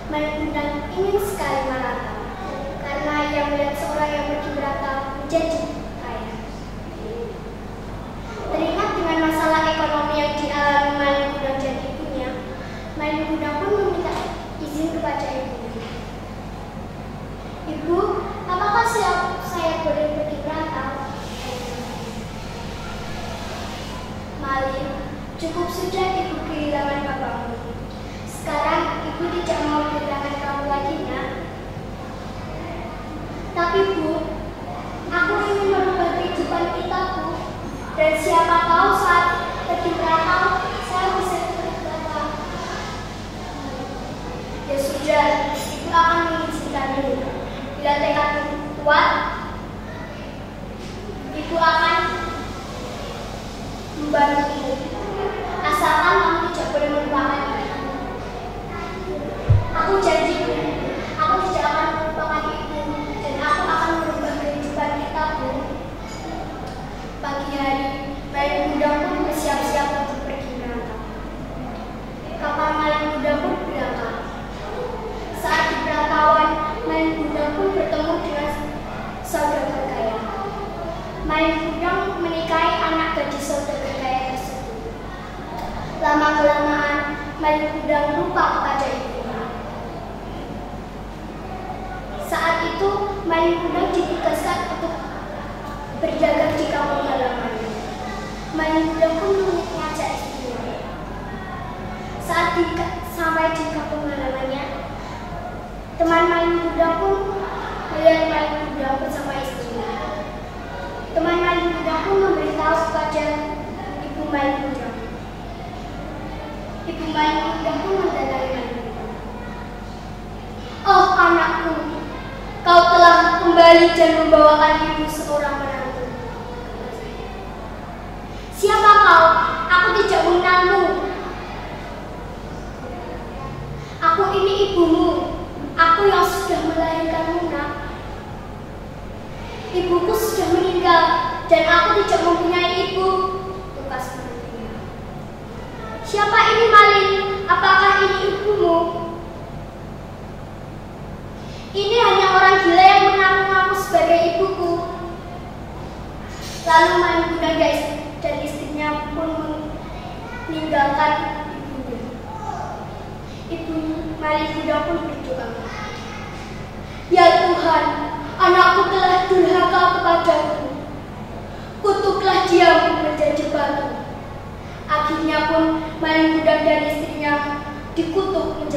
Maling Kundang ingin sekali merantau, karena ia melihat seorang yang pergi merantau menjadi kaya. Teringat dengan masalah ekonomi yang dialami Maling Kundang dan ibunya, Maling Kundang pun meminta izin kepada ibunya. "Ibu, apakah saya boleh pergi merantau?" "Maling, cukup sudah ibu kehilangan bapakmu. Sekarang ibu tidak mau kehilangan kamu lagi, nak." "Tapi Bu, aku ingin merubah kehidupan kita, Bu. Dan siapa tahu saat pergi merantau, saya bisa seperti Bapak." "Ya sudah, ibu akan mengizinkanmu. Bila tekadmu kuat, ibu akan membantumu. Asalkan kamu tidak boleh melupakan ibu." "Aku janji, Bu, aku tidak akan melupakan ibu dan aku akan merubah kehidupan kita, Bu." Pagi hari, Maling Kundang pun bersiap-siap untuk pergi merantau. Kapal Maling Kundang pun berangkat. Saat di perantauan, Maling Kundang pun bertemu dengan saudagar kaya. Maling Kundang menikahi anak gadis saudagar kaya tersebut. Lama-kelamaan, Maling Kundang lupa kepada ibunya. Saat itu, Maling Kundang ditugaskan untuk berdagang di kampung halamannya. Maling Kundang pun mengajak istrinya. Saat sampai di kampung halamannya, teman Maling Kundang pun melihat Maling Kundang bersama istrinya. Teman Maling Kundang pun memberitahu kepada ibu Maling Kundang. Ibu Maling Kundang pun mendatangi Maling Kundang. "Oh anakku, kau telah kembali dan membawakan ibu seorang menantu." "Siapa kau? Aku tidak mengenalmu." "Aku ini ibumu. Aku yang sudah melahirkanmu, nak. Ibuku sudah meninggal dan aku tidak mempunyai ibu," tukas menantunya. "Siapa ini Maling? Apakah ini ibumu?" "Ini hanya orang gila yang mengaku-ngaku sebagai ibuku." Lalu Maling Kundang dan istrinya pun meninggalkan ibunya. Ibu Maling Kundang pun berdoa, "Ya Tuhan, anakku telah durhaka kepadaku. Kutuklah dia menjadi batu." Akhirnya pun Maling Kundang dan istrinya dikutuk